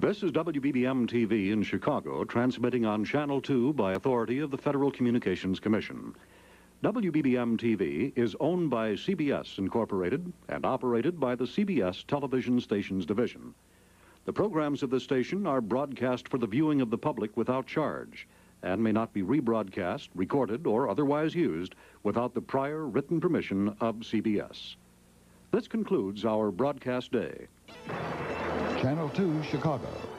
This is WBBM-TV in Chicago, transmitting on Channel 2 by authority of the Federal Communications Commission. WBBM-TV is owned by CBS Incorporated and operated by the CBS Television Stations Division. The programs of this station are broadcast for the viewing of the public without charge and may not be rebroadcast, recorded, or otherwise used without the prior written permission of CBS. This concludes our broadcast day. Channel 2, Chicago.